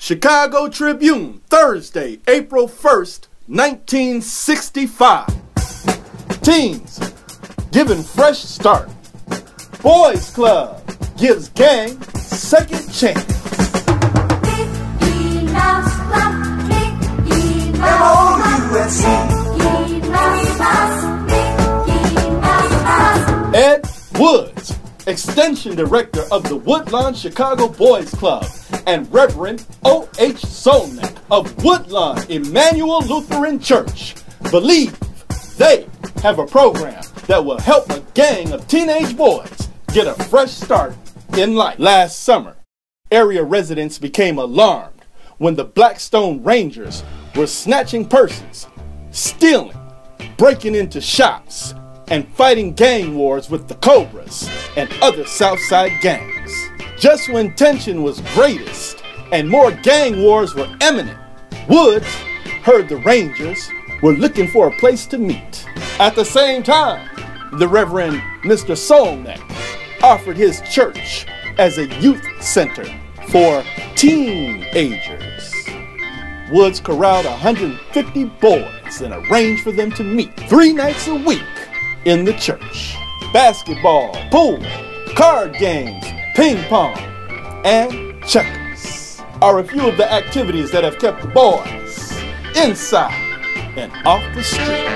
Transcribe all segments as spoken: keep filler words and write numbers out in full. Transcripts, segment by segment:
Chicago Tribune, Thursday, April first, nineteen sixty-five. Teens given fresh start. Boys Club gives gang second chance. Mickey Mouse Club, Mickey Mouse Club, Mickey Mouse Mouse, Mickey Mouse Mouse. Ed Woods, Extension Director of the Woodlawn Chicago Boys Club, and Reverend O H Solnick of Woodlawn Emmanuel Lutheran Church believe they have a program that will help a gang of teenage boys get a fresh start in life. Last summer, area residents became alarmed when the Blackstone Rangers were snatching purses, stealing, breaking into shops, and fighting gang wars with the Cobras and other Southside gangs. Just when tension was greatest and more gang wars were imminent, Woods heard the Rangers were looking for a place to meet. At the same time, the Reverend Mister Solnick offered his church as a youth center for teenagers. Woods corralled one hundred fifty boys and arranged for them to meet three nights a week in the church. Basketball, pool, card games, ping pong, and checkers are a few of the activities that have kept the boys inside and off the street.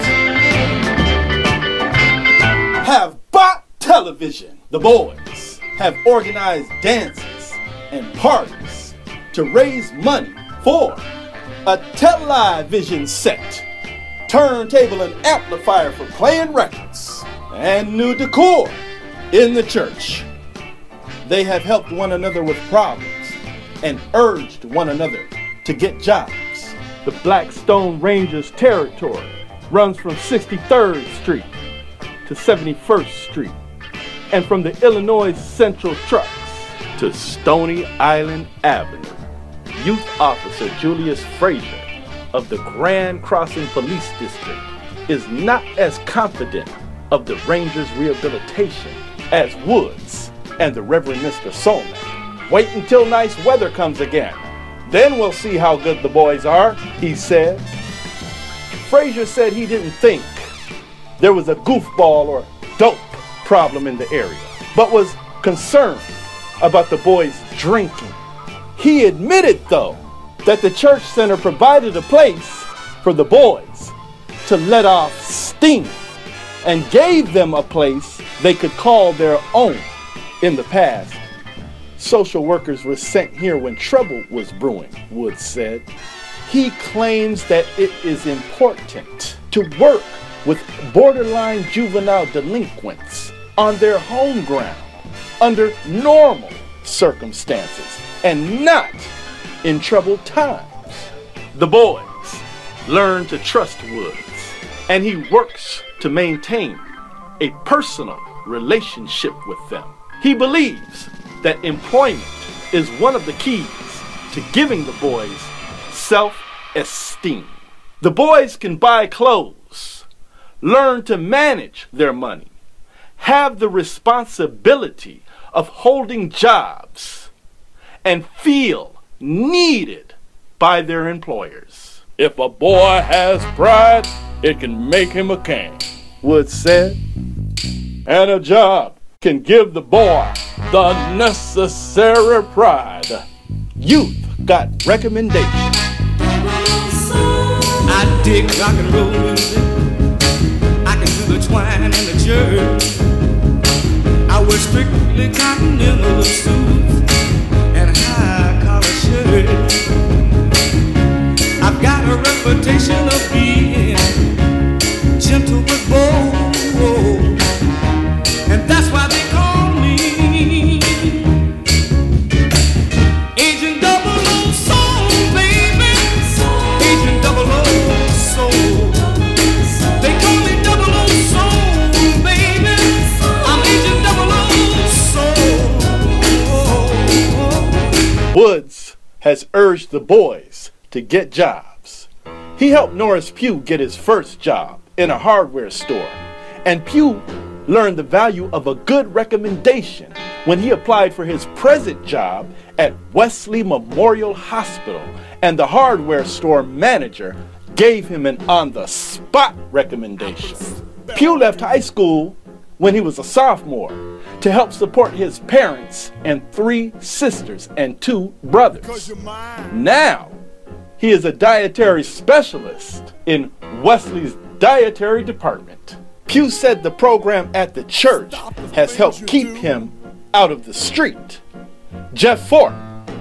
Have bought television. The boys have organized dances and parties to raise money for a television set, turntable and amplifier for playing records, and new decor in the church. They have helped one another with problems and urged one another to get jobs. The Blackstone Rangers territory runs from sixty-third Street to seventy-first Street, and from the Illinois Central Trucks to Stony Island Avenue. Youth Officer Julius Frazier of the Grand Crossing Police District is not as confident of the Rangers' rehabilitation as Woods and the Reverend Mister Solnick. Wait until nice weather comes again. Then we'll see how good the boys are, he said. Frazier said he didn't think there was a goofball or dope problem in the area, but was concerned about the boys drinking. He admitted, though, that the church center provided a place for the boys to let off steam and gave them a place they could call their own. In the past, social workers were sent here when trouble was brewing, Woods said. He claims that it is important to work with borderline juvenile delinquents on their home ground under normal circumstances and not in troubled times. The boys learn to trust Woods, and he works to maintain a personal relationship with them. He believes that employment is one of the keys to giving the boys self-esteem. The boys can buy clothes, learn to manage their money, have the responsibility of holding jobs, and feel needed by their employers. If a boy has pride, it can make him a king, Woods said. And a job can give the boy the necessary pride. Youth got recommendations. I dig rock and roll music. I can do the twine and the church. I wear strictly continental suits and high collar shirts. I've got a reputation of being gentle but bold, and that's why they call me Agent Double O Soul, baby. Agent Double O Soul. They call me Double O Soul, baby. I'm Agent Double O Soul. Woods has urged the boys to get jobs. He helped Norris Pugh get his first job in a hardware store, and Pugh learned the value of a good recommendation when he applied for his present job at Wesley Memorial Hospital, and the hardware store manager gave him an on-the-spot recommendation. Pew left high school when he was a sophomore to help support his parents and three sisters and two brothers. Now, he is a dietary specialist in Wesley's dietary department. Pew said the program at the church has helped keep him out of the street. Jeff Fort,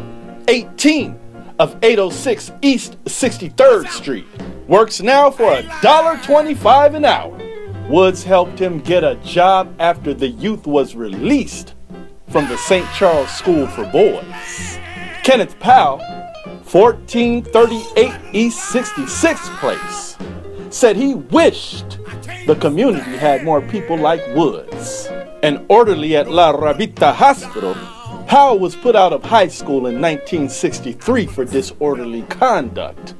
eighteen of eight oh six East sixty-third Street, works now for a dollar twenty-five an hour. Woods helped him get a job after the youth was released from the Saint Charles School for Boys. Kenneth Powell, fourteen thirty-eight East sixty-sixth Place, said he wished the community had more people like Woods. An orderly at La Rabita Hospital, Powell was put out of high school in nineteen sixty-three for disorderly conduct.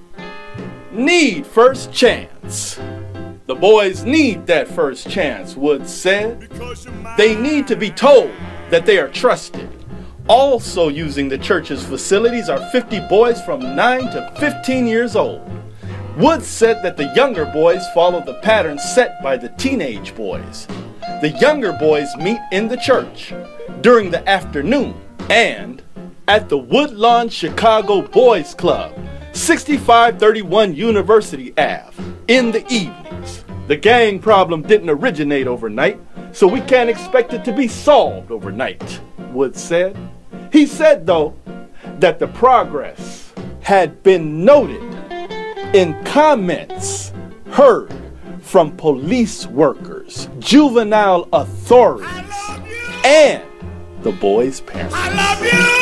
Need first chance. The boys need that first chance, Woods said. They need to be told that they are trusted. Also using the church's facilities are fifty boys from nine to fifteen years old. Woods said that the younger boys follow the pattern set by the teenage boys. The younger boys meet in the church during the afternoon and at the Woodlawn Chicago Boys Club, sixty-five thirty-one University Avenue, in the evenings. The gang problem didn't originate overnight, so we can't expect it to be solved overnight, Woods said. He said, though, that the progress had been noted in comments heard from police workers, juvenile authorities, and the boys' parents. I love you!